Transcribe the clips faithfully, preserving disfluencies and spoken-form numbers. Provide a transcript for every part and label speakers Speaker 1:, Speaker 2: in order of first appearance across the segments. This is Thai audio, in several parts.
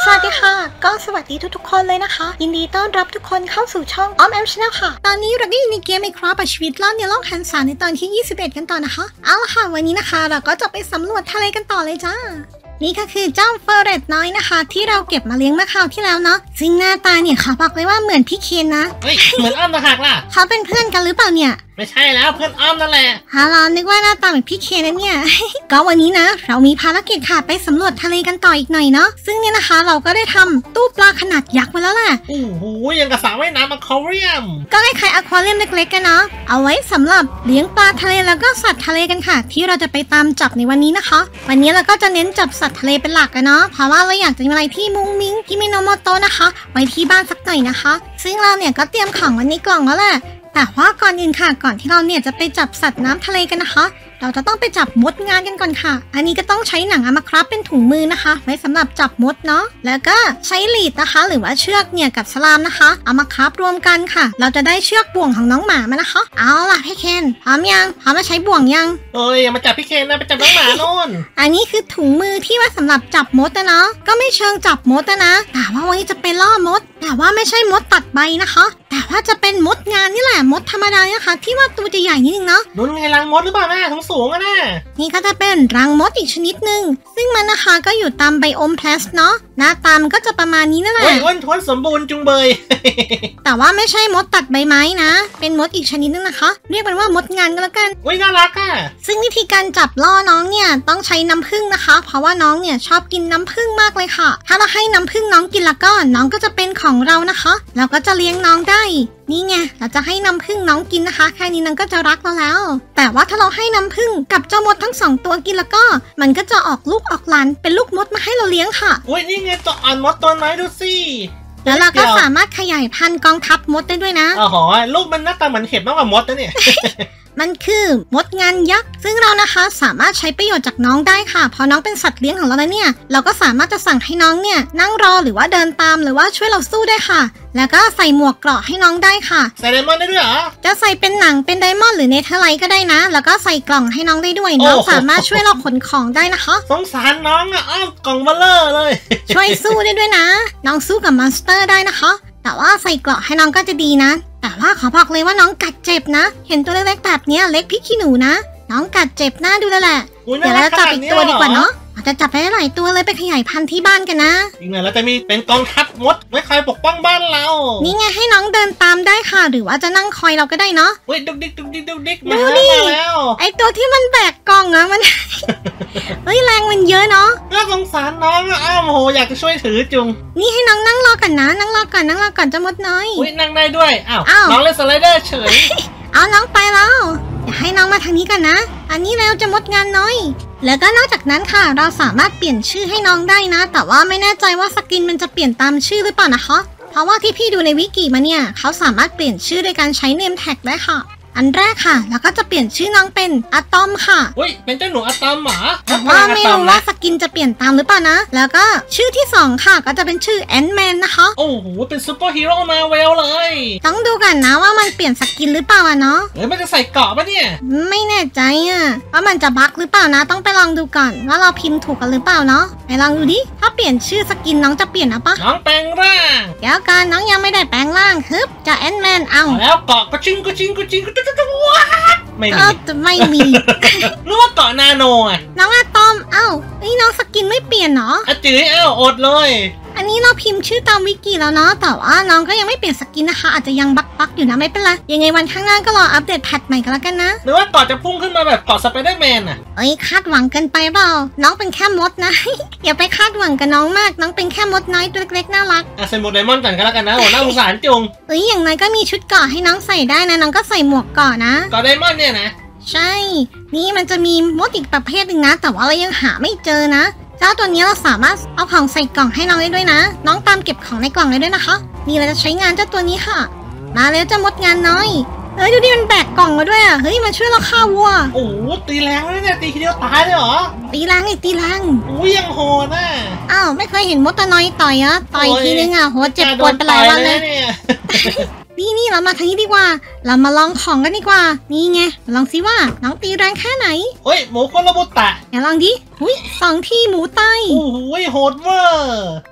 Speaker 1: สวัสดีค่ะก็สวัสดีทุกๆคนเลยนะคะยินดีต้อนรับทุกคนเข้าสู่ช่องออมแอมชาแนลค่ะตอนนี้เราก็อยู่ในเกมไมค์ครับชีวิตรอดในโลกหันษาในตอนที่ยี่สิบเอ็ดกันต่อนะคะเอาละค่ะวันนี้นะคะเราก็จะไปสำรวจทะเลกันต่อเลยจ้านี่ก็คือเจ้าเฟอร์เรตน้อยนะคะที่เราเก็บมาเลี้ยงเมื่อคราวที่แล้วเนาะซึ่งหน้าตาเนี่ยเขาบอกเลยว่าเหมือนพี่เคนนะ
Speaker 2: เฮ้ยเหมือนอ้อมนะหักล่ะ
Speaker 1: เขาเป็นเพื่อนกันหรือเปล่าเนี่ย
Speaker 2: ไม่ใช่แล้วเพื่อนอ้อมนั่นแหละ
Speaker 1: ฮาลานึกว่าหน้าตาเหมือนพี่เคนนะเนี่ย ก็วันนี้นะเรามีภารกิจค่ะไปสำรวจทะเลกันต่ออีกหน่อยเนาะซึ่งเนี่ยนะคะเราก็ได้ทำตู้ปลาขนาดยักษ์มาแล้วแหละ
Speaker 2: โอ้โหยังกระสาว่ายน้ำอะควาเรียม
Speaker 1: ก็คล้ายๆอควาเรียมเล็กๆกันเนาะเอาไว้สำหรับเลี้ยงปลาทะเลแล้วก็สัตว์ทะเลกันค่ะที่เราจะไปตามจับในวันนี้นะคะวันนี้เราก็จะเน้นจับสัตว์ทะเลเป็นหลักกันเนาะเพราะว่าเราอยากจะมีอะไรที่มุ้งมิ้งที่มิโนโมโตะนะคะไว้ที่บ้านสักหน่อยนะคะซึ่งเราเนี่ยก็เตรียมของไว้ในกล่องแล้วแหละแต่ว่าก่อนอื่นค่ะก่อนที่เราเนี่ยจะไปจับสัตว์น้ำทะเลกันนะคะเราจะต้องไปจับมดงานกันก่อนค่ะอันนี้ก็ต้องใช้หนังเอามาครับเป็นถุงมือนะคะไว้สำหรับจับมดเนาะแล้วก็ใช้ลีดนะคะหรือว่าเชือกเนี่ยกับสลามนะคะเอามาครับรวมกันค่ะเราจะได้เชือกบ่วงของน้องหมามานะคะเอาล่ะพี่เคนพร้อมยังพร้อมมาใช้บ่วงยัง
Speaker 2: เอ้ยอย่ามาจับพี่เคนนะไปจับน้องหมาโน่น
Speaker 1: อันนี้คือถุงมือที่ไว้สำหรับจับมดนะเนาะก็ไม่เชิงจับมดนะแต่ว่าวันนี้จะเป็นล่อมดแต่ว่าไม่ใช่มดตัดใบนะคะแต่ว่าจะเป็นมดงานนี่แหละมดธรรมดานะคะที่ว่าตัวจะใหญ่นิดนึงเนาะ
Speaker 2: นุ่นไงรังมดหรือเปล่าแม่ทั้งสูงอะนะ
Speaker 1: นี่ก็จะเป็นรังมดอีกชนิดหนึ่งซึ่งมันนะคะก็อยู่ตามไบโอมแพลสเนาะหน้าตามันก็จะประมาณนี้นั่นแหละ
Speaker 2: อ้วนท้วนสมบูรณ์จุงเบย
Speaker 1: แต่ว่าไม่ใช่มดตัดใบไม้นะเป็นมดอีกชนิดนึงนะคะเรียกมันว่ามดงานก็แล้วกัน
Speaker 2: อุ้ยน่ารักอ่ะ
Speaker 1: ซึ่งวิธีการจับล่อน้องเนี่ยต้องใช้น้ำผึ้งนะคะเพราะว่าน้องเนี่ยชอบกินน้ำผึ้งมากเลยค่ะถ้าเราให้น้ำผึ้งน้องกินแล้วก็น้องก็จะเป็นของเรานะคะเราก็จะเลี้ยงน้องได้นี่ไงเราจะให้น้ำผึ้งน้องกินนะคะแค่นี้น้องก็จะรักเราแล้วแต่ว่าถ้าเราให้น้ำผึ้งกับเจ้ามดทั้งสองตัวกินแล้วก็มันก็จะออกลูกออกหลานเป็นลูกมดมาให้เราเลี้ยงค่ะ
Speaker 2: อุ้ยนี่ไงตัวอ่อนมดตัวน้อยดูสิ
Speaker 1: แล้วเราก็สามารถขยายพันธุ์กองทัพมดได้ด้วยนะ
Speaker 2: อ๋อลูกมันหน้าตาเหมือนเห็บมากกว่ามดนะเนี่ย
Speaker 1: มันคือมดงานยักษ์ซึ่งเรานะคะสามารถใช้ประโยชน์จากน้องได้ค่ะพอน้องเป็นสัตว์เลี้ยงของเราแล้วเนี่ยเราก็สามารถจะสั่งให้น้องเนี่ยนั่งรอหรือว่าเดินตามหรือว่าช่วยเราสู้ได้ค่ะแล้วก็ใส่หมวกเกราะให้น้องได้ค่ะ
Speaker 2: ใส่ไดมอนด์ได้ด้วยเหรอ
Speaker 1: จะใส่เป็นหนังเป็นไดมอนด์หรือเนเธอร์ไลท์ก็ได้นะแล้วก็ใส่กล่องให้น้องได้ด้วยน้องสามารถช่วยเราขนของได้นะคะ
Speaker 2: สงสารน้องอ่ะอ้าวกล่องเบลเลอร์เลย
Speaker 1: ช่วยสู้ได้ด้วยนะน้องสู้กับมอนสเตอร์ได้นะคะแต่ว่าใส่เกราะให้น้องก็จะดีนะแต่ว่าขอบอกเลยว่าน้องกัดเจ็บนะเห็นตัวเล็กๆแบบนี้เล็กพี่ขี้หนูนะน้องกัดเจ็บหน้าดูแล้วแหละเดี๋ยวเราจะจับอีกตัวดีกว่าเนาะอาจจะจับไปหลายตัวเลยไปขยายพันธุ์ที่บ้านกันนะ
Speaker 2: อีกหน่อยเราจะมีเป็นกองทัพมดไว้คอยปกป้องบ้านเรา
Speaker 1: นี่ไงให้น้องเดินตามได้ค่ะหรือว่าจะนั่งคอยเราก็ได้เนาะ
Speaker 2: เฮ้ยดุกดิกดุกดิกดุกดิกมาแล้ว
Speaker 1: ไอตัวที่มันแบกกล่องอะมัน เฮ้ยแรงมันเยอะเนาะ
Speaker 2: น่าสงสารน้องอะอ้าวโหอยากจะช่วยถือจุง
Speaker 1: นี่ให้น้องนั่งรอกันนะนั่งรอก่อนนั่งรอก่อนจะมดน้อย
Speaker 2: อุ้ยนั่งได้ด้วยอ้าวน้องเล่นสไลเดอร์เฉย
Speaker 1: เอาน้องไปแล้วเดี๋ยวให้น้องมาทางนี้กันนะอันนี้แล้วจะมดงานน้อยแล้วก็นอกจากนั้นค่ะเราสามารถเปลี่ยนชื่อให้น้องได้นะแต่ว่าไม่แน่ใจว่าสกินมันจะเปลี่ยนตามชื่อหรือเปล่านะคะเพราะว่าที่พี่ดูในวิกิมาเนี่ยเขาสามารถเปลี่ยนชื่อโดยการใช้เนมแท็กได้ค่ะอันแรกค่ะแล้วก็จะเปลี่ยนชื่อน้องเป็นอะตอมค่ะ
Speaker 2: อุ้ยเป็นเจ้าหนูอะตอมหรอ
Speaker 1: แต่ว่าไม่รู้ว่าสกินจะเปลี่ยนตามหรือเปล่านะแล้วก็ชื่อที่สองค่ะก็จะเป็นชื่อแอนด์แมนนะคะ
Speaker 2: โอ้โหเป็นซูเปอร์ฮีโร่มาเวลเลย
Speaker 1: ต้องดูกันนะว่ามันเปลี่ยนสกินหรือเปล่าอะเนาะ
Speaker 2: เฮ้ยมันจะใส่เกราะปะเนี่ย
Speaker 1: ไม่แน่ใจอะว่ามันจะบั๊กหรือเปล่านะต้องไปลองดูก่อนว่าเราพิมพ์ถูกกันหรือเปล่าเนาะไปลองดูดิถ้าเปลี่ยนชื่อสกินน้องจะเปลี่ยนอะปะ
Speaker 2: น้องแปลงร่าง
Speaker 1: เดี๋ยวกันน้องยังไม่ได้แปลงร่างฮึบจะแอนด์แมนเอา
Speaker 2: แล้วเกาะก็ชิงก็ชิงก็ชิงก็ตุ๊ดตุ๊ดตุ๊ดว้าไม่มี
Speaker 1: ไม่มี
Speaker 2: รู้ว่าเกาะนาโนอ่ะ
Speaker 1: น้องอะตอมเอ้านี่น้องสกินไม่เปลี่ยนเนาะ
Speaker 2: อะจื๋ยเอ้าอดเลย
Speaker 1: อันนี้เราพิมพ์ชื่อตามวิกิแล้วเนาะแต่ว่าน้องก็ยังไม่เปลี่ยนสกินนะคะอาจจะยังบักบักอยู่นะไม่เป็นไรยังไงวันข้างหน้าก็รออัปเดตแพทใหม่กันแล้วกันนะ
Speaker 2: หรือว่าเกาะจะพุ่งขึ้นมาแบบเกาะสไปเดอร์แมนอ่ะ
Speaker 1: เอ้ยคาดหวังเกินไปเปล่าน้องเป็นแค่มดนะ อย่าไปคาดหวังกับน้องมากน้องเป็นแค่มดน้อยตัวเล็กๆน่ารัก
Speaker 2: อ่ะใส่หมวกไดมอนด์กันก็แล้วกันนะโหน่าสงสารจุง
Speaker 1: เอ้ยอย่างไรก็มีชุดเกราะให้น้องใส่ได้นะน้องก็ใส่หมวกเกราะนะ
Speaker 2: เกราะไดมอนด์เนี่ยนะ
Speaker 1: ใช่นี่มันจะมีมดอีกประเภทหนึ่งนะแต่ว่าเรายังหาไม่เจอนะเจ้าตัวนี้เราสามารถเอาของใส่กล่องให้น้องได้ด้วยนะน้องตามเก็บของในกล่องได้ด้วยนะคะนี่เราจะใช้งานเจ้าตัวนี้ค่ะมาแล้วจะมดงานน้อยเอ้ยดูดิมันแบกกล่องมาด้วยอ่ะเฮ้ยมันช่วยเราฆ่าวัว
Speaker 2: โอ้โหตีแรงเลยเนี่ยตีทีเดียวตายเลยเหรอ
Speaker 1: ตีแรงไอ้ตีแรง
Speaker 2: โอ้ยยังโหดน่ะ
Speaker 1: อ้าวไม่เคยเห็นมดตัวน้อยต่อยอ่ะต่อยทีนึงอ่ะโหเจ็บปวดไปหลายวันเลย นี่นี่เรามาทางนี้ดีกว่าเรามาลองของกันดีกว่านี่ไงลองซิว่าน้องตีแรงแค่ไหน
Speaker 2: เฮ้ยหมูคนละบุตะ
Speaker 1: อย่าลองดิหุ้ยสองที่หมูตาย
Speaker 2: โอ้โหโหดเวอร์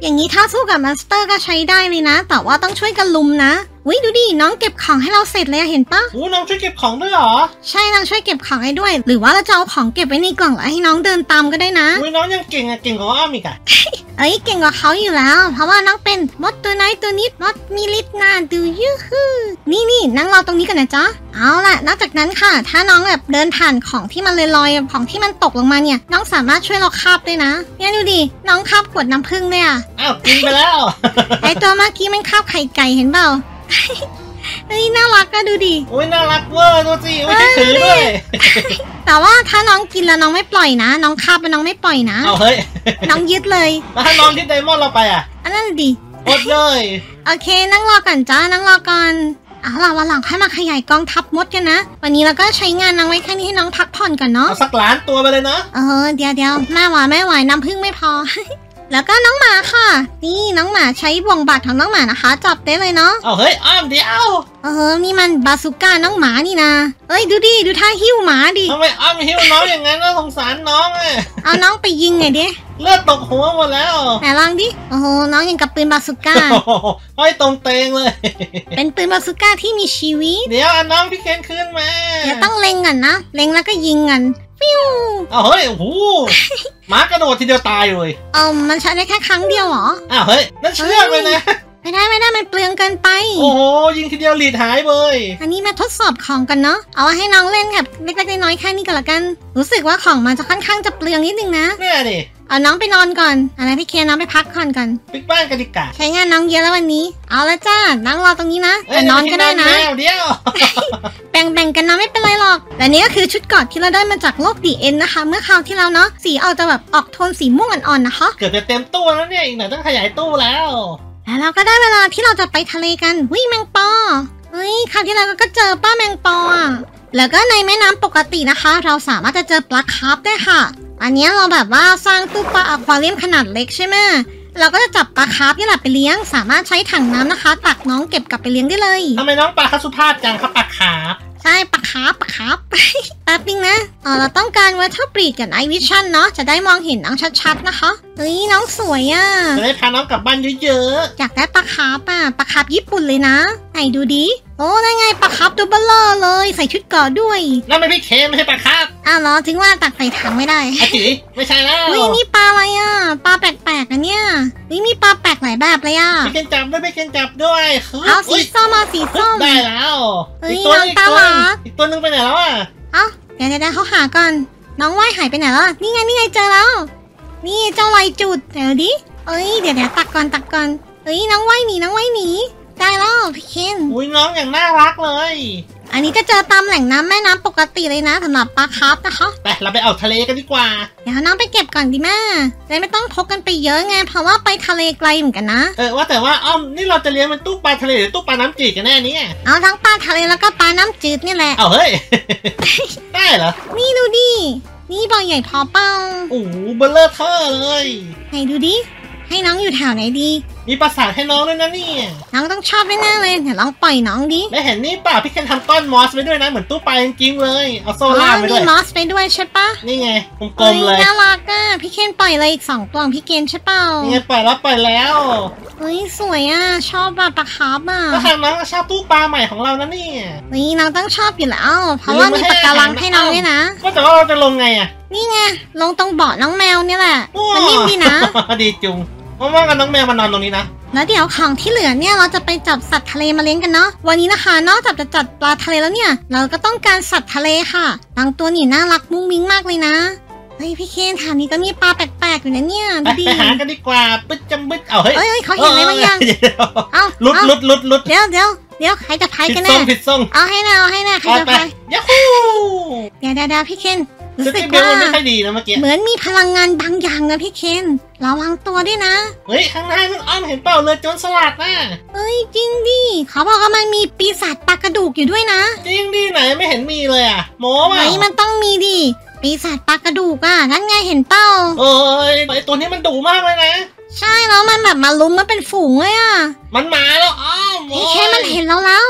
Speaker 1: อย่างนี้ถ้าสู้กับมาสเตอร์ก็ใช้ได้เลยนะแต่ว่าต้องช่วยกันลุมนะวิดูดิน้องเก็บของให้เราเสร็จเลยเห็นปะ
Speaker 2: โอ้น้องช่วยเก็บของด้วยเหรอ
Speaker 1: ใช่น้องช่วยเก็บของให้ด้วยหรือว่าเราจะเอาของเก็บไว้ในกล่องแล้วให้น้องเดินตามก็ได้นะ
Speaker 2: อุ้ยน้องยังเก่งอะเก่งกว่าอ้อมอีกอะ
Speaker 1: เอ้ยเก่งกว่าเขาอยู่แล้วเพราะว่าน้องเป็นมดตัวไหนตัวนิดมดมีฤทธิ์นาดูยื้อฮือนี่นี่นั่งรอตรงนี้กันนะจ๊ะเอาล่ะนอกจากนั้นค่ะถ้าน้องแบบเดินผ่านของที่มันลอยๆของที่มันตกลงมาเนี่ยน้องสามารถช่วยเราคาบด้วยนะเนี่ยดูดิน้องคาบขวดน้ำผึ้งเลยอะ
Speaker 2: อ้าวกินไปแล้ว
Speaker 1: ไอตัวเมื่อกี้มันคาบไข่ไก่เห็นเปล่าเฮ้ยน่ารักก็ดูดิ
Speaker 2: โอ้ยน่ารักเวอร์ดูสิไม่ใช่ถือด้วย
Speaker 1: แต่ว่าถ้าน้องกินแล้วน้องไม่ปล่อยนะน้องคาบแล้วน้องไม่ปล่อยนะ
Speaker 2: เอาเฮ้ย
Speaker 1: น้องยึดเลย
Speaker 2: แล้วถ้าน้องยึดไดมอนด์เราไปอ่ะ
Speaker 1: อันนั้นดิ
Speaker 2: อดเลย
Speaker 1: โอเคนั่งรอก่อนจ้านั่งรอก่อนเอาล่ะวันหลังให้มาขยายกองทัพมดกันนะวันนี้เราก็ใช้งานน้องไว้แค่นี้ให้น้องพักผ่อนก่อนเนาะ
Speaker 2: เอาสักล้านตัวไปเลยเนาะ
Speaker 1: เออเดี๋ยวเดี๋ยวแม่ไหวแม่ไหวน้ำพึ่งไม่พอ แล้วก็น้องหมาค่ะนี่น้องหมาใช้บ่วงบาดของน้องหมานะคะจับได้เลยเนาะ
Speaker 2: เอาเฮ้ยอ้อมเดี๋ยว
Speaker 1: เออนี่มันบาซูก้าน้องหมานี่นะเอ้ยดูดิดูท่าหิ้วหมาดิ
Speaker 2: ทำไมอ้อมหิ้วน้องอย่างนั้นน่าสงสารน้องอ่ะ
Speaker 1: เอาน้องไปยิงไงดิ
Speaker 2: เลือดตกหัวหมดแล้ว
Speaker 1: ไหนลองดิโอ้โหน้องยังกับปืนบาซูก้า
Speaker 2: ห้อยตรงเตงเลย
Speaker 1: เป็นปืนบาซูก้าที่มีชีวิต
Speaker 2: เดี๋ยวน้องพี่เคนขึ้นมา
Speaker 1: เดี๋ยวต้องเล็งกันนะเล็งแล้วก็ยิงกันฟิว
Speaker 2: อ้าวเฮ้ยโอ้โหหมากระโดดทีเดียวตายเลย
Speaker 1: เออมันใช้ได้แค่ครั้งเดียวเหรอ
Speaker 2: อ้าวเฮ้ยนั่นเชือกเลยนะ
Speaker 1: ไม่ได้ไม่ได้มันเปลืองเกินไป
Speaker 2: โอ้โหยิงทีเดียวหลีดหายเลย
Speaker 1: อันนี้มาทดสอบของกันเนาะเอาให้น้องเล่นแบบเล็กๆน้อยๆแค่นี้ก็แล้วกันรู้สึกว่าของมันจะค่อนข้างจะเปลืองนิดนึงนะ
Speaker 2: เนี่ยดิ
Speaker 1: เอาน้องไปนอนก่อนอะไรพี่เคนน้องไปพักก่อนกัน
Speaker 2: ปิดบ้านกันดีกว่า
Speaker 1: ใช้งานน้องเยอะแล้ววันนี้เอาละจ้านั่งรอตรงนี้นะแต่นอนก็ได้นะ
Speaker 2: เดี๋ยว
Speaker 1: แบ่งๆกันนะไม่เป็นไรหรอกและนี่ก็คือชุดเกราะที่เราได้มาจากโลกดีเอ็นนะคะเมื่อคราวที่แล้วเนาะสีเอาจะแบบออกโทนสีม่วงอ่อนๆนะคะ
Speaker 2: เกือบจะเต็มตู้แล้วเนี่ยอีกหน่อยต้องขยายตู้แล้ว
Speaker 1: แล้วเราก็ได้เวลาที่เราจะไปทะเลกันวิ่งแมงปอเฮ้ยคราวที่แล้วก็เจอป้าแมงปออ่ะแล้วก็ในแม่น้ำปกตินะคะเราสามารถจะเจอปลาคาร์ฟได้ค่ะอันนี้เราแบบว่าสร้างตู้ปลาอควาเรียมขนาดเล็กใช่ไหมเราก็จะจับปลาคาร์ฟนี่แหละไปเลี้ยงสามารถใช้ถังน้ำนะคะตักน้องเก็บกลับไปเลี้ยงได้เลย
Speaker 2: ทำไมน้องปลาคัสุภาพจังครับปลาคาร์ฟ
Speaker 1: ใช่ปลาคาร์ฟปลาคาร์ฟแป๊บนึงนะเออเราต้องการวัตถุปรีดกับไอวิชั่นเนาะจะได้มองเห็นน้องชัดๆนะคะเฮ้ยน้องสวยอ่ะ
Speaker 2: จะได้พาน้องกลับบ้านเยอะ
Speaker 1: ๆอยากได้ปลาคาร์ฟอ่ะปลาคาร์ฟญี่ปุ่นเลยนะไหนดูดิโอ้ได้ไงปลาคาร์ฟตัวเบลเลอร์เลยใส่ชุดเกราะด้วย
Speaker 2: นั่นไม่พี่เคนไม่ใช่ปลาคาร์ฟ
Speaker 1: อ้าวเหรอถึงว่าตักใส่ถังไม่ได้
Speaker 2: ไอ้จีไม่ใช่แล้ว
Speaker 1: นี่นี่ปลาอะไรอ่ะปลาแปลกๆนะเนี่ยนี่มีปลาแปลกหลายแบบเลยอ่ะ
Speaker 2: พี่เคนจับด้วยพี่เคนจับด้วย
Speaker 1: เอาสีส้มมาสีส้ม
Speaker 2: ได้แล้ว
Speaker 1: อีกตัวนึง
Speaker 2: อีกตัวนึงไปไหนแล้วอ่ะ
Speaker 1: เอ้าเดี๋ยวเดี๋ยวเขาหาก่อนน้องว่ายหายไปไหนแล้วนี่ไงนี่ไงเจอแล้วนี่เจ้าลายจุดเดี๋ยวดิเอ้ยเดี๋ยวเดี๋ยวตักก่อนตักก่อนเฮ้ยน้องว่ายหนีน้องว่ายหนีได้แล้วพี่เคน
Speaker 2: อุ้ยน้องอย่างน่ารักเลย
Speaker 1: อันนี้จะเจอตามแหล่งน้ำแม่น้ำปกติเลยนะสำหรับปลาคาร์ฟนะคะ
Speaker 2: ไปเราไปเอาทะเลกันดีกว่า
Speaker 1: เดี๋ยวน้องไปเก็บก่อนดีแม่เลยไม่ต้องพกกันไปเยอะไงเพราะว่าไปทะเลไกลเหมือนกันนะ
Speaker 2: เออว่าแต่ว่าอ้อมนี่เราจะเลี้ยงมันตู้ปลาทะเลหรือตู้ปลาน้ำจืดกันแน่เนี่ย
Speaker 1: เอาทั้งปลาทะเลแล้วก็ปลาน้ำจืดนี่แหละ
Speaker 2: เอาเฮ้ย ได้เหรอ
Speaker 1: นี่ดูดินี่บ่อใหญ่พอเป้า
Speaker 2: โอ้โหเบลเลอร์เทอร์เลย
Speaker 1: ไหนดูดิให้น้องอยู่แถวไหนดี
Speaker 2: มีปราสาทให้น้องด้วยนะนี่
Speaker 1: น้องต้องชอบแน่ๆเลยเดี๋ยวลองปล่อยน้องดิ
Speaker 2: ได้เห็นนี่ป่ะพี่เคนทำก้อนมอสไปด้วยนะเหมือนตู้ปลาจริงๆเลยเอาโซ่ล่ามไปด้วย
Speaker 1: มีมอสไปด้วยใช่ปะ
Speaker 2: นี่ไงกลมๆเลย
Speaker 1: น่ารักอ่ะพี่เคนปล่อยเลยอีกสองตัวพี่เคนใช่เปล่า
Speaker 2: นี่ไงปล่อยแล้วปล่อยแล้ว
Speaker 1: เฮ้ยสวยอ่ะชอบแบบปลาคาร์ฟอ่ะ
Speaker 2: ก็ทางน้องก็ชอบตู้ปลาใหม่ของเรานะนี่
Speaker 1: นี่น้องต้องชอบอยู่แล้วเพราะว่ามีปะการังให้น้องด้วยนะ
Speaker 2: ก็แต่ว่าเราจะลงไงอ่ะ
Speaker 1: นี่ไงลงตรงเบาะน้องแมวนี่แหละมันนิ่มดีนะ
Speaker 2: ดีจุงว่างๆกันน้องแมวมานอนตรงนี้นะ
Speaker 1: แล้วเดี๋ยวของที่เหลือเนี่ยเราจะไปจับสัตว์ทะเลมาเลี้ยงกันเนาะวันนี้นะคะนอกจากจะจัดปลาทะเลแล้วเนี่ยเราก็ต้องการสัตว์ทะเลค่ะบางตัวนี่น่ารักมุ้งมิ้งมากเลยนะเฮ้ยพี่เคนถามนี้ก็มีปลาแปลกๆอยู่นะเนี่ย
Speaker 2: ดูดิไปหากันดีกว่าปึ๊ดจำบึ้ดเอาเฮ้ย
Speaker 1: เฮ้ยเขาเห็นอะไรบางอย่าง
Speaker 2: เอ้าลุดลุดลุดลุด
Speaker 1: เดี๋ยวเดี๋ยวเดี๋ยวใครจะพายกันแน่
Speaker 2: ผิดส่ง
Speaker 1: เอาให้นะเอาให้นะใครจะพาย
Speaker 2: ยัฮู
Speaker 1: เดี๋ยวเดี๋ยวพี่เคน
Speaker 2: รู้สึกว่าไม่ค่อยดีนะเมื่อกี้
Speaker 1: เหมือนมีพลังงานบางอย่างนะพี่เคนระวังตัวด้วยนะ
Speaker 2: เฮ้ยข้างหน้านั่นอ้อมเห็นเปล่าเลยโจรสลัดน่ะ
Speaker 1: เฮ้ยจริงดิเขาบอกว่ามันมีปีศาจปลากระดูกอยู่ด้วยนะ
Speaker 2: จริงดิไหนไม่เห็นมีเลยอ่ะโม้ป่ะ
Speaker 1: ไหนมันต้องมีดิปีศาจปลากระดูกอ่ะนั่นไงเห็นเปล่า
Speaker 2: เอ้ยไอตัวนี้มันดุมากเลยนะ
Speaker 1: ใช่แล้วมันแบบมาลุ้มมันเป็นฝูงเลยอ่ะ
Speaker 2: มันมาแล้วอ้อม
Speaker 1: พี่เคนมันเห็นเราแล้ว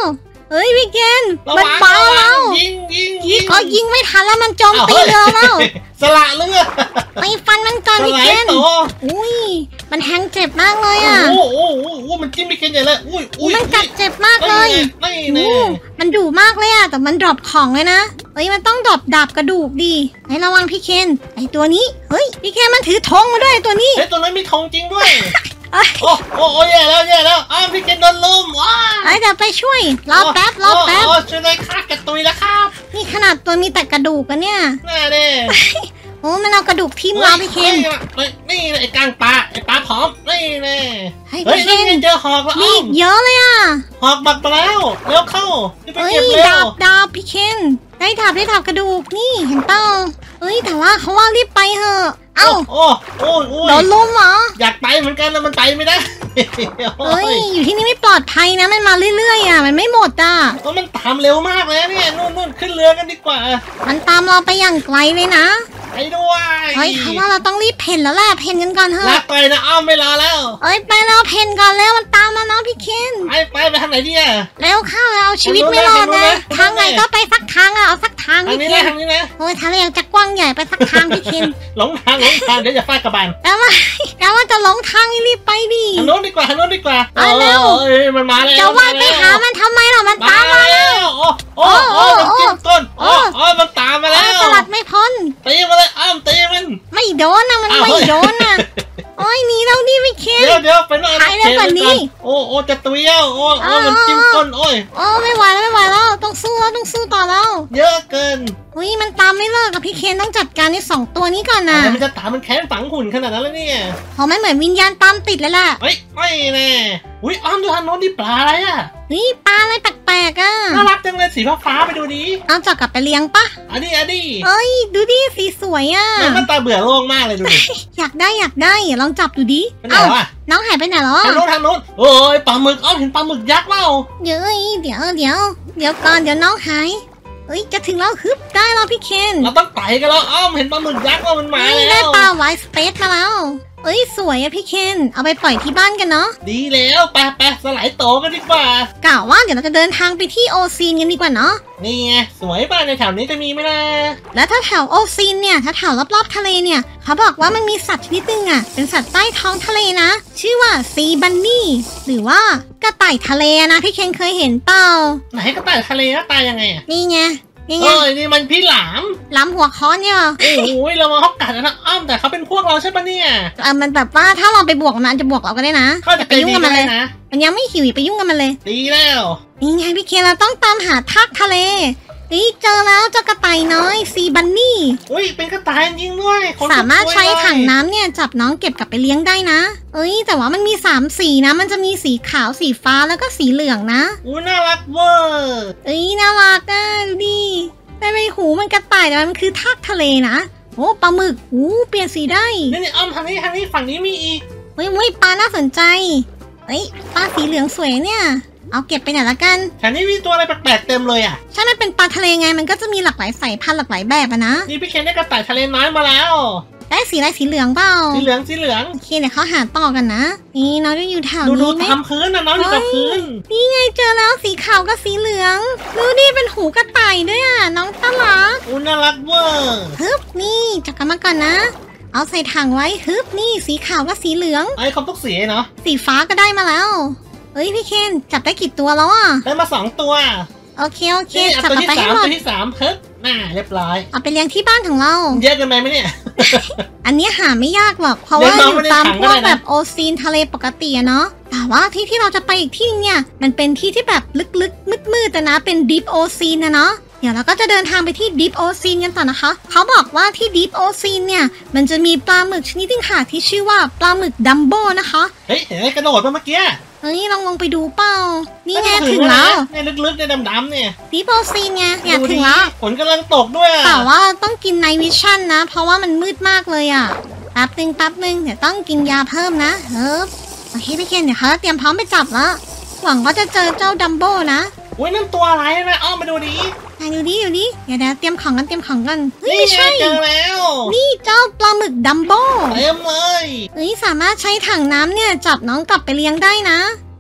Speaker 1: เฮ้ยพี่เคน
Speaker 2: ระ
Speaker 1: มัน
Speaker 2: วัง
Speaker 1: เบา
Speaker 2: ระวั
Speaker 1: แล้
Speaker 2: ง
Speaker 1: ว
Speaker 2: ยิงยิง
Speaker 1: ยิงก็ยิงไม่ทันแล้วมันโจมตี
Speaker 2: อ้
Speaker 1: เรือแล้ว
Speaker 2: สละเรือ
Speaker 1: ไปฟันมันก่อน
Speaker 2: ส
Speaker 1: พี่
Speaker 2: ลา
Speaker 1: เค
Speaker 2: ย
Speaker 1: น
Speaker 2: ตัว
Speaker 1: อุ้ยมันแทงเจ็บมากเลยอ่ะ
Speaker 2: โอ้โหโอ้โหมันจิ้มพี่เคนใหญ่เลยอุ้ยอุ้ย
Speaker 1: มันกัดเจ็บมากเลย
Speaker 2: นี่
Speaker 1: โอ้
Speaker 2: แน่
Speaker 1: มันดุมากเลยอ่ะแต่มันดรอปของเลยนะเฮ้ยมันต้องดรอปดาบกระดูกดิให้ระวังพี่เคนไอตัวนี้เฮ้ยพี่เคนมันถือธงมาด้วยตัวนี้
Speaker 2: เฮ้ยตัวนั้นมีธงจริงด้วย
Speaker 1: เอ้ย
Speaker 2: โอ้โอ้โอ้แย่แล้วแย่แล้วอ้าวพี่เคนโดนลุมว้า
Speaker 1: เอ้ยเดี๋ยวไปช่วยรอแป๊บรอแป๊บ
Speaker 2: โอ้ช่วยเลยข้าแกตุยแล้วครับ
Speaker 1: นี่ขนาดตัวมีแต่กระดูกกันเนี่ย
Speaker 2: น่าเด้
Speaker 1: โอ้มันเอากระดูกทิ่มเราพี่เคน
Speaker 2: นี่นี่ไอ้กลางปลาไอ้ปลาผอมนี่แน่
Speaker 1: ให้
Speaker 2: เฮ้ย
Speaker 1: พี่เคน
Speaker 2: นี่เจอหอกแล้ว
Speaker 1: มี
Speaker 2: อ้อ
Speaker 1: อี
Speaker 2: ม
Speaker 1: กเยอะเลยอ่ะ
Speaker 2: หอกบักมาแล้วเร็วเข้ารีบไป
Speaker 1: เฮ้ย
Speaker 2: เก็บเร็
Speaker 1: ดาว บดาบพี่เคนได้ดาบได้ดาบกระดูกนี่เห็นเปล่าเฮ้ยแต่ว่าเขาว่ารีบไปเถอะเอ้า
Speaker 2: โอ้โอ้โอ้
Speaker 1: โดนลุมเหรอ
Speaker 2: อยากไปเหมือนกันแล้วมันไปไม่ได้
Speaker 1: เฮ้ยอยู่ที่นี่ไม่ปลอดภัยนะมันมาเรื่อยๆอ่ะมันไม่หมดอ่ะ
Speaker 2: เพราะมันตามเร็วมากเลยเนี่ยนู่นนู่นขึ้นเรือกันดีกว่า
Speaker 1: มันตามเราไปอย่างไกลเลยนะ
Speaker 2: ไปด้วย
Speaker 1: เฮ้ยเขาว่าเราต้องรีบเพ่นแล้วแหละเพ่นกันก่อนเถ
Speaker 2: ลา
Speaker 1: อะ
Speaker 2: ไปนะอ้อมไม่รอแล้ว
Speaker 1: เอ้ยไปแล้วเพ่นก่อนแล้วมันตามมาเนาะพี่เคน
Speaker 2: ไปไปไปทางไหนดีอะ
Speaker 1: เร็วเข้าเอาชีวิตไม่รอดนะทางไหนก็ไปสักทางอ่ะเอาสักทาง
Speaker 2: ทาง
Speaker 1: พี่
Speaker 2: นี้
Speaker 1: เคน
Speaker 2: นะทางนี้นะ
Speaker 1: โอ้ยทะเลจะกว้างใหญ่ไปสักทางพี่เคน
Speaker 2: หลงทางหลงทางเดี๋ยวจะฟาดกระบาล
Speaker 1: แล้วว่าแล้วว่าจะหลงทางรีบไปดิ
Speaker 2: ทางโน้นดีกว่าทางโน้นดีกว่า
Speaker 1: เอาเร็ว
Speaker 2: เอ้ยมันมาแล้ว
Speaker 1: จะว่ายไปหามันทำไมล่ะมันตามมาแล้ว
Speaker 2: โอ้โอ้โอ้มันจิ้มก้น
Speaker 1: โอ้
Speaker 2: โอ้โอ้มันตามมาแล้
Speaker 1: โอ้
Speaker 2: วย
Speaker 1: สลัดไม่พ้น
Speaker 2: ตีมาเลยอ้อมตีมัน
Speaker 1: ไม่โดนนะมัน
Speaker 2: อ้าว
Speaker 1: ไม่โดนนะโอ้ยหนีแล้วดิพี่เคน
Speaker 2: เดี๋ยวเดี๋ยวไปนอน
Speaker 1: หายเร็วกว่านี้
Speaker 2: โอ้โอ้จะตุยแล้วโอ้โอ้
Speaker 1: อ้าว
Speaker 2: มันจิ้มก้นโอ้ย
Speaker 1: โอ้ไม่ไหวแล้วไม่ไหวแล้วต้องสู้แล้วต้องสู้ต่อแล้ว
Speaker 2: เยอะเกิน
Speaker 1: อุ้ยมันตามไม่เลิกกับพี่เคนต้องจัดการในสองตัวนี้ก่อนนะ
Speaker 2: อะไรมันจะตามมันแค้นฝังหุ่นขนาดนั้นแล้วเนี่ย
Speaker 1: เพราะมันเหมือนวิญญาณตามติดเลยล่ะ
Speaker 2: เฮ้ยไม่แน่อุ้ยอ้อมดูทางโน้นดิปลาอะไรอ่ะ
Speaker 1: นี่ปลาอะไรแปลกๆอ่ะ
Speaker 2: น่ารักจังเลยสีฟ้าๆไปดูดิ
Speaker 1: เอาจับกลับไปเลี้ยงปะ
Speaker 2: อันนี้อันนี้
Speaker 1: เอ้ยดูดิสีสวยอ่ะ
Speaker 2: มันมันตาเบื่อโล่งมากเลยดูดิ
Speaker 1: อยากได้อยากได้ลองจับดูดิ
Speaker 2: เป็นไง
Speaker 1: เอ้าว
Speaker 2: ะ
Speaker 1: น้องหายไปไหนแล้ว
Speaker 2: ทาง
Speaker 1: อ่ะ
Speaker 2: โน้นทางโน้นโอ้ยปลาหมึกอ้อมเห็นปลาหมึกยักษ์เปล่า
Speaker 1: เดี๋ยวเดี๋ยวเดี๋ยวเดี๋ยวก่อนเดี๋ยวน้องหายเอ้ยจะถึงแล้วฮึบได้แล้วพี่เคน
Speaker 2: เราต้องไต่กันแล้วอ้อมเห็นปลาหมึกยักษ์ว่ามันมา
Speaker 1: นี่
Speaker 2: แล้
Speaker 1: ได้
Speaker 2: ว
Speaker 1: ปลาไวท์สเปซมาแล้วเอ้ยสวยอะพี่เคนเอาไปปล่อยที่บ้านกันเนาะ
Speaker 2: ดีแล้วไปไปสลายโตกันดีกว่า
Speaker 1: กล่าวว่าเดี๋ยวเราจะเดินทางไปที่โอซีนกันดีกว่าเนาะ
Speaker 2: นี่ไงสวยป่ะในแถวนี้จะมีไหมนะ
Speaker 1: แล้วถ้าแถวโอซีนเนี่ยถ้าแถวรอบๆทะเลเนี่ยเขาบอกว่ามันมีสัตว์ชนิดหนึงอะเป็นสัตว์ใต้ท้องทะเลนะ ชื่อว่าซีบันนี่หรือว่ากระต่ายทะเลนะพี่เคนเคยเห็นเปล่า
Speaker 2: ไหนกระต่ายทะเลหน้าตายยังไงอ่ะ
Speaker 1: นี่ไงนี่ไง
Speaker 2: เอ้ยนี่มันพี่หลาม
Speaker 1: ล้ำหัวค้อนเนี่ย
Speaker 2: โอ้โหเรามาเขากัดแล้วนะอ้อมแต่เขาเป็นพวกเราใช่ปะเนี่ย
Speaker 1: เออมันแบบว่าถ้าเราไปบวกมันอาจจะบวกเราก็ได้นะ
Speaker 2: เขาจะ
Speaker 1: ไป
Speaker 2: เป็น
Speaker 1: ยุ่ง
Speaker 2: ดี
Speaker 1: กับ
Speaker 2: ก็
Speaker 1: มันเล
Speaker 2: ได้
Speaker 1: ย
Speaker 2: นะ
Speaker 1: มันยังไม่หิวอย่าไปยุ่งกับมันเลย
Speaker 2: ดีแล้ว
Speaker 1: นี่ไงพี่เคนเราต้องตามหาทากทะเลนี่เจอแล้วเจ้ากระต่ายน้อยซีบันนี่
Speaker 2: อุ้ยเป็นกระต่ายจริงด้วยคน
Speaker 1: สามารถใช้
Speaker 2: สวยๆ
Speaker 1: ถังน้ำเนี่ยจับน้องเก็บกลับไปเลี้ยงได้นะ เอ้ยแต่ว่ามันมีสามสีนะ มันจะมีสีขาวสีฟ้าแล้วก็สีเหลืองนะ
Speaker 2: อุ้ยน่ารักเวอร์
Speaker 1: เอ้ยน่ารักอ่ะดูดิแต่ในหูมันกระต่ายแต่มันคือทากทะเลนะโอ้ปลาหมึกหูเปลี่ยนสีได้
Speaker 2: นี่นี่อ้อมทางนี้ทางนี้ฝั่งนี้มีอีก
Speaker 1: เฮ้ยเฮ้ยปลาน่าสนใจเฮ้ยปลาสีเหลืองสวยเนี่ย เอาเก็บไปไหนละกัน
Speaker 2: แถวนี้มีตัวอะไรแปลกๆเต็มเลยอ่ะ
Speaker 1: ใช่มันเป็นปลาทะเลไงมันก็จะมีหลากหลายสายพันธุ์หลากหลายแบบอะนะ
Speaker 2: นี่พี่เคนได้กระต่ายทะเลน้อยมาแล้ว
Speaker 1: ได้สีอะไรสีเหลืองเปล่า
Speaker 2: สีเหลืองสีเหลือง
Speaker 1: โอเคเดี๋ยวเขาหาต่อกันนะ นี่น้องจะอยู่แถว
Speaker 2: ดูดู
Speaker 1: นี้ไหม
Speaker 2: ทำพื้นนะน้องอยู่กับพื้น
Speaker 1: นี่ไงเจอแล้วสีขาวกับสีเหลืองดูดิเป็นหูกระต่ายด้วยอ่ะน้องตาหลัก
Speaker 2: อุ้ยน่ารักเวอร์
Speaker 1: ฮึบนี่จับกันมาก่อนนะ เอาใส่ถังไว้ฮึบนี่สีขาวกับสีเหลือง
Speaker 2: ไอ้ครบทุกสีเนาะ
Speaker 1: สีฟ้าก็ได้มาแล้วเฮ้ยพี่เคนจับได้กี่ตัวแล้วอ่ะ
Speaker 2: ได้มาสองตัว
Speaker 1: โอเคโอเค
Speaker 2: นี่เอา
Speaker 1: จับ
Speaker 2: ตัว
Speaker 1: กลับ
Speaker 2: ที่
Speaker 1: ไป
Speaker 2: สา
Speaker 1: ให้
Speaker 2: ม
Speaker 1: หม
Speaker 2: ตั
Speaker 1: ด
Speaker 2: วที่สามเฮ้ยน่าเรียบร้อย
Speaker 1: เอาไปเลี้ยงที่บ้านของเรา
Speaker 2: เยอะเกันไหมไหมเนี่ย
Speaker 1: อันนี้หาไม่ยากหรอกเพราะ
Speaker 2: เลี้
Speaker 1: ว่าย
Speaker 2: งน้
Speaker 1: อ
Speaker 2: อง
Speaker 1: ยู่
Speaker 2: ไม่ได้
Speaker 1: ตาม
Speaker 2: ขัง
Speaker 1: พ
Speaker 2: ก็
Speaker 1: วก
Speaker 2: ได้นะ
Speaker 1: แบบโอซีนทะเลปกติอะเนาะแต่ว่าที่ที่เราจะไปอีกที่เนี่ย มันเป็นที่ที่แบบลึกๆมืดๆแต่นะเป็นดีฟโอซีนนะเนาะเดี๋ยวเราก็จะเดินทางไปที่ดีฟโอซีนกันต่อนะคะเขาบอกว่าที่ดีฟโอซีนเนี่ยมันจะมีปลาหมึกชนิดหนึงค่ะที่ชื่อว่าปลาหมึกดัมโบ้นะคะ
Speaker 2: เฮ้ยเห็นไอ้กระโดดมาเมื่อกี้
Speaker 1: เฮ้ยลองลงไปดูเปล่านี่ไง
Speaker 2: ไม่
Speaker 1: ถึงแล้ว
Speaker 2: เนี่ยลึกๆในดำๆเนี่ย
Speaker 1: ดีฟโอซีนไงเนี่ย
Speaker 2: ดู
Speaker 1: ถึ
Speaker 2: ดิ
Speaker 1: งแล้ว
Speaker 2: ฝนกำลังตกด้วยอะ
Speaker 1: แต่ว่าต้องกินไนท์วิชั่นนะ เพราะว่ามันมืดมากเลยอ่ะแป๊บหนึ่งแป๊บหนึ่งเดี๋ยวต้องกินยาเพิ่มนะเฮ้ยโอเคพี่เคนเดี๋ยวเขาจะเตรียมพร้อมไปจับแล้วหวังว่าจะเจอเจ้าดัมโบ้นะ
Speaker 2: อุ้ยนั่นตัวอะไรนะอ้อมมาดูดิ
Speaker 1: ไหนดูดิดูดิเดี๋ยวเดี๋ยวเตรียมของกันเตรียมของกันเฮ้ย
Speaker 2: นี่
Speaker 1: ไม่
Speaker 2: ไง
Speaker 1: ใช่
Speaker 2: เจอแล้ว
Speaker 1: นี่เจ้าปลาหมึกดัมโบ้
Speaker 2: เต็มเลย
Speaker 1: เฮ้ยสามารถใช้ถังน้ำเนี่ยจับน้องกลับไปเลี้ยงได้นะ เ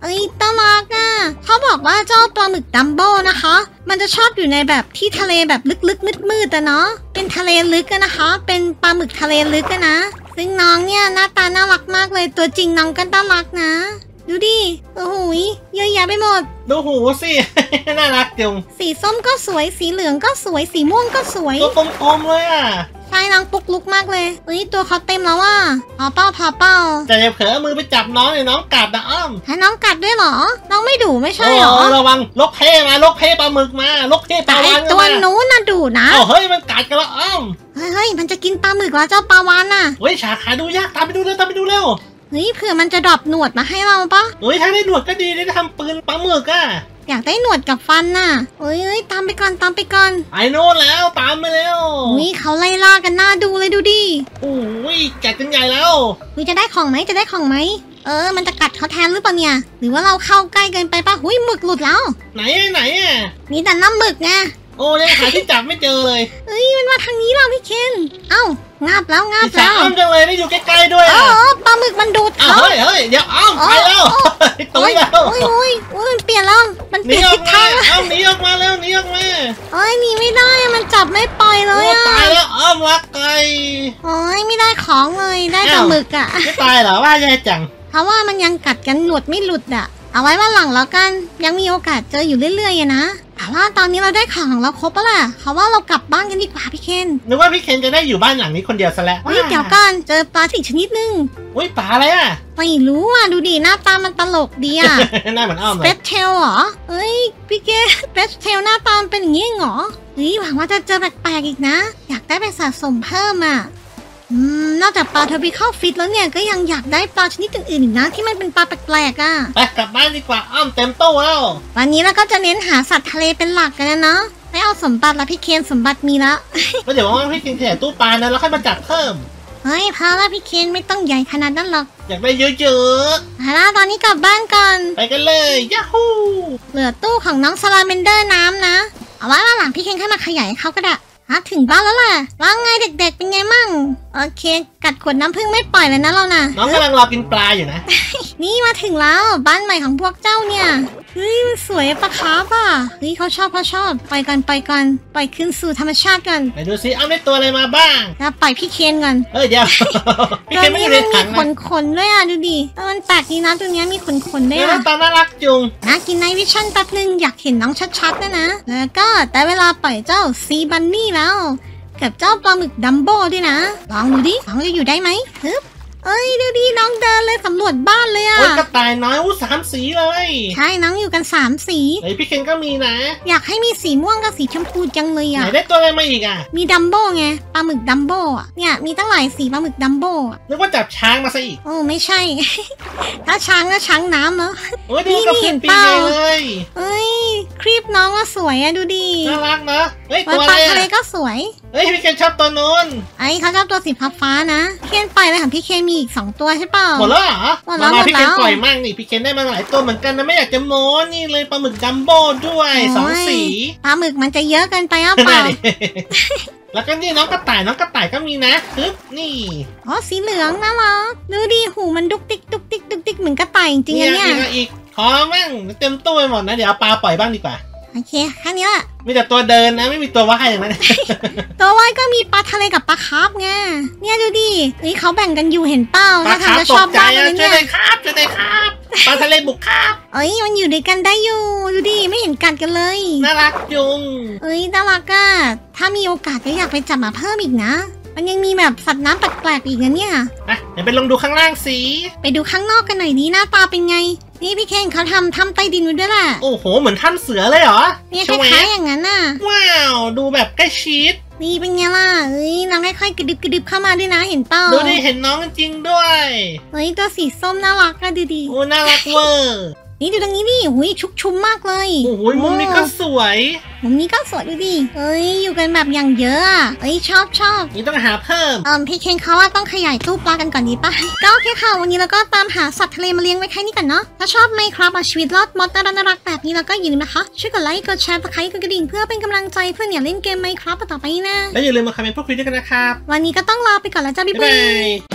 Speaker 1: เอ้ยตาลักอ่ะเขาบอกว่าเจ้าปลาหมึกดัมโบ้นะคะมันจะชอบอยู่ในแบบที่ทะเลแบบลึกๆมืดๆแต่เนาะเป็นทะเลลึกกันนะคะเป็นปลาหมึกทะเลลึกกันนะซึ่งน้องเนี่ยหน้าตาน่ารักมากเลยตัวจริงน้องก็น่ารักนะดูดิโอ้โหเยอะแยะไปหมด
Speaker 2: ดูหูสิ น่ารักจัง
Speaker 1: สีส้มก็สวยสีเหลืองก็สวยสีม่วงก็สวย
Speaker 2: ตัวกลมๆเลยอ่ะ
Speaker 1: ใช่น้องปุกลุกมากเลยเฮ้ยตัวเขาเต็มแล้วว่ะพอเป้าพอเป้า
Speaker 2: แต่อย่าเผลอมือไปจับน้องเลยน้องกัดนะอ้อม
Speaker 1: ให้น้องกัดด้วยเหรอน้องไม่ดุไม่ใช่หรอ
Speaker 2: ระวังลกเพ่มาลกเพ่ปลาหมึกมาลกเพ่ปลาวาน
Speaker 1: ตัวนู้นน่ะดุนะ
Speaker 2: เฮ้ยมันกัดกันแล้วอ้อม
Speaker 1: เฮ้ยมันจะกินปลาหมึกแล้วเจ้าปลาวานน่ะ
Speaker 2: เฮ้ยฉากหาดูยากตามไปดูเร็วตามไปดูเร็ว
Speaker 1: เฮ้ยเผื่อมันจะดรอปหนวดมาให้เราปะ
Speaker 2: เฮ้ยถ้าได้หนวดก็ดีได้ทำปืนปลาหมึกอะ
Speaker 1: อยากได้หนวดกับฟันน่ะเฮ้ยเฮ้ยตามไปก่อนตามไปก่อน
Speaker 2: ไอ้โน่นแล้วตามไปเร็ว
Speaker 1: อุ้ยเขาไล่ล่ากันหน้าดูเลยดูดิ
Speaker 2: โอ้ยแกะกันใหญ่แล้ว
Speaker 1: อุ้ยจะได้ของไหมจะได้ของไหมเออมันจะกัดเขาแทนหรือเปล่าเนี่ยหรือว่าเราเข้าใกล้เกินไปปะหุ้ยหมึกหลุดแล้ว
Speaker 2: ไหนไหนอ่ะ
Speaker 1: มีแต่น้ำหมึกไง
Speaker 2: โอ้ยังหาที่จับไม่เจอเลย
Speaker 1: เอ้ยมันมาทางนี้เราพี่เคนเอ้างาบแล้วงาบแล้ว
Speaker 2: อ้อมจังเลยนี่อยู่ใกล้ๆด้วย
Speaker 1: อ๋อปลาหมึกมันดูด
Speaker 2: เขาเฮ้ยเฮ้ยเดี๋ยวอ้อมไปแล้ว
Speaker 1: ตุ้ยแล้วโอ้ยโอ้ยโอ้ยมันเปลี่ยนแล้วมันเปลี่ยนทิศทาง
Speaker 2: อ้อมหนีออกมาแล้วหนีออกมา
Speaker 1: โอ้ยหนีไม่ได้มันจับไม่ปล่อยเลยอ่ะ
Speaker 2: ตายแล้วอ้อมรักไกล
Speaker 1: โอ้ยไม่ได้ของเลยได้ปลาหมึกอ่ะ
Speaker 2: ไม่ตายเหรอว่าแย่จัง
Speaker 1: เพราะว่ามันยังกัดกันหนวดไม่หลุดอ่ะเอาไว้ว่าหลังแล้วกันยังมีโอกาสเจออยู่เรื่อยๆนะแต่ว่าตอนนี้เราได้ของของเราครบแล้วล่ะเขาว่าเรากลับบ้านกันดีกว่าพี่เคน
Speaker 2: นึกว่าพี่เคนจะได้อยู่บ้านหลังนี้คนเดียวซะแล้ว
Speaker 1: นี่เดี๋ยวก่อนเจอปลาอีกชนิดนึง
Speaker 2: อุ้ยปลาอะไรอ่ะ
Speaker 1: ไม่รู้อ่ะดูดิหน้าตามันตลกดีอ่ะ
Speaker 2: หน้าเหมือนอ้อมเลย
Speaker 1: สเปซเทลเหรอเอ้ยพี่เคนสเปซเทลหน้าตาเป็นอย่างนี้เหรอเฮ้ยหวังว่าจะเจอแปลกๆอีกนะอยากได้ไปสะสมเพิ่มอ่ะอืมนอกจากปลาทอปิคอลฟิตแล้วเนี่ยก็ยังอยากได้ปลาชนิดอื่นๆอีกนะที่มันเป็นปลาแปลกๆอ่ะ
Speaker 2: ไปกลับบ้านดีกว่าอ้อมเต็มตู้แล้ว
Speaker 1: วันนี้เราก็จะเน้นหาสัตว์ทะเลเป็นหลักกันนะเนาะไม่เอาสมบัติละพี่เคนสมบัติมีแล้ว
Speaker 2: ก็เดี๋ยวว่าพี่เคนขยายตู้ปลานะแล้วค่อยมาจับเพิ่ม
Speaker 1: เฮ้ยพาละพี่เคนไม่ต้องใหญ่ขนาดนั้นหรอก
Speaker 2: อยากได้เยอะ
Speaker 1: ๆเอาล่ะตอนนี้กลับบ้านก่อน
Speaker 2: ไปกันเลยยาฮู
Speaker 1: เหลือตู้ของน้องซาลาเมนเดอร์น้ำนะเอาไว้ว่าหลังพี่เคนค่อยมาขยายเขาก็ได้ฮะถึงบ้านแล้วแหละว่าไงเด็กๆเป็นไงมั่งโอเคกัดขวดน้ำผึ้งไม่ปล่อยเลยนะเราน่ะ
Speaker 2: น้องกำลังรอกินปลาอยู่นะ
Speaker 1: นี่มาถึงแล้วบ้านใหม่ของพวกเจ้าเนี่ยเฮ้ยมันสวยปะครับอ่ะเฮ้ยเขาชอบเขาชอบไปกันไปกันปล่อยขึ้นสู่ธรรมชาติกัน
Speaker 2: ไปดูซิเอาได้ตัวอะไรมาบ้าง
Speaker 1: แล้วปล่อยพี่เคนก่อน
Speaker 2: เฮ้ยเดี๋ยวพี่เคนไม่อยู่ในถังนะ
Speaker 1: ขนขนด้วยอ่ะดูดิมันแปลกดีนะตัวนี้มีขนขนด้วยอ่ะ
Speaker 2: ตาน่ารักจุง
Speaker 1: นะกินไนวิชั่นแป๊บนึงอยากเห็นน้องชัดๆนะนะแล้วก็แต่เวลาปล่อยเจ้าซีบันนี่แล้วกับเจ้าปลาหมึกดัมโบ้ด้วยนะลองดูดิน้องจะอยู่ได้ไหมฮึบเอ้ยดูดิน้องเดินเลยสำรวจบ้านเลยอ่ะ
Speaker 2: โอ้ยกระต่ายน้อยอู้สามสีเลย
Speaker 1: ใช่น้องอยู่กันสามสี
Speaker 2: เฮ้ยพี่เคนก็มีนะ
Speaker 1: อยากให้มีสีม่วงกับสีชมพูจังเลยอ่ะ
Speaker 2: ไหนได้ตัวอะไรมาอีกอ่ะ
Speaker 1: มีดัมโบ้ไงปลาหมึกดัมโบ้อ่ะเนี่ยมีตั้งหลายสีปลาหมึกดัมโบ้
Speaker 2: นึกว่าจับช้างมาซะอีก
Speaker 1: โอ้ไม่ใช่ ถ้าช้างก็ช้างน้ำเนาะ
Speaker 2: นี่นี่เห็นเปล่าเลย
Speaker 1: เอ้ยครีปน้องก็สวยอ่ะดูดิ
Speaker 2: น่ารักนะเฮ้ยตัว
Speaker 1: อะไรปลาทะเลก็สวย
Speaker 2: เฮ้ยพี่เคนชอบตัวนู้น
Speaker 1: ไอ้เขาชอบตัวสีฟ้านะเคนไปเลยของพี่เคนมีอีกสองตัวใช่เปล่า
Speaker 2: หมดแล้วเหรอหมดแล้วมาพี่เคนปล่อยมั่งนี่พี่เคนได้มาหลายตัวเหมือนกันนะไม่อยากจะโม้นี่เลยปลาหมึกดัมโบ้ด้วยสองสี
Speaker 1: ปลาหมึกมันจะเยอะเกินไปอ่ะเปล่า
Speaker 2: แล้วก็นี่น้องกระต่ายน้องกระต่ายก็มีนะปึ๊บนี่
Speaker 1: อ๋อสีเหลืองน่ารักดูดิหูมันดุกดิกดุกดิกดุกดิกเหมือนกระต่ายจริงๆเนี่ย
Speaker 2: อีกขอมั่งเต็มตู้ไปหมดนะเดี๋ยวเอาปลาปล่อยบ้างดีกว่า
Speaker 1: โอเคแค่นี้แหละ
Speaker 2: มีแต่ตัวเดินนะไม่มีตัวว่ายอย่างนั้น
Speaker 1: ตัวว่ายก็มีปลาทะเลกับปลาคาร์ฟไงเนี่ยดูดินี่เขาแบ่งกันอยู่เห็นเปล่า
Speaker 2: ปลาคาร์ฟตกใจอะช่วยเลยครับช่วยเลยครับปลาทะเลบุกครับ
Speaker 1: เอ้ยมันอยู่ด้วยกันได้อยู่ดูดิไม่เห็นกัดกันเลย
Speaker 2: น่ารักจุง
Speaker 1: เอ้ยน่ารักอะถ้ามีโอกาสก็อยากไปจับมาเพิ่มอีกนะมันยังมีแบบสัตว์น้ำแปลกๆอีกนะเนี่ย
Speaker 2: อ่ะเดี๋ยวไปลองดูข้างล่างสิ
Speaker 1: ไปดูข้างนอกกันหน่อยดีหน้าตาเป็นไงนี่พี่เคนเขาทำทำใต้ดินไว้ด้วยแหละ
Speaker 2: โอ้โหเหมือนถ้ำเสือเลยเหรอ
Speaker 1: เนี่ยคล้ายๆอย่างนั้นน่ะ
Speaker 2: ว้าวดูแบบใกล้ชิด
Speaker 1: นี่เป็นไงล่ะเอ้ยน้องค่อยๆกระดึบกระดึบเข้ามาด้วยนะเห็นเปล่า
Speaker 2: ดูดิเห็นน้องจริงด้วย
Speaker 1: เฮ้ยตัวสีส้มน่ารักอะดูดิ
Speaker 2: โอ้น่ารักเวอร์
Speaker 1: นี่ดูตรงนี้ดิหุยชุกชุมมากเลย
Speaker 2: โอ้ยมุมนี้ก็สวย
Speaker 1: มุมนี้ก็สวยดูดิเอ้ยอยู่กันแบบอย่างเยอะอ่ะเอ้ยชอบชอบ
Speaker 2: นี่ต้องหาเพิ่ม
Speaker 1: เอ่อพี่เคนเขาว่าต้องขยายตู้ปลากันก่อนดีป่ะก็โอเคค่ะวันนี้เราก็ตามหาสัตว์ทะเลมาเลี้ยงไว้แค่นี้กันเนาะถ้าชอบไหมครับเอาชีวิตรอดมอดน่ารักแบบนี้แล้วก็อย่าลืมนะคะช่วยกดไลค์กดแชร์ตะไคร้กดกระดิ่งเพื่อเป็นกำลังใจเพื่อนอย่าเล่นเกมไหมครับต่อไปนะ
Speaker 2: และอย่าลืมมาคอมเมนต์พูดคุยด้วยกันนะครับ
Speaker 1: วันนี้ก็ต้องลาไปก่อนแล้วจ้าบ๊ายบาย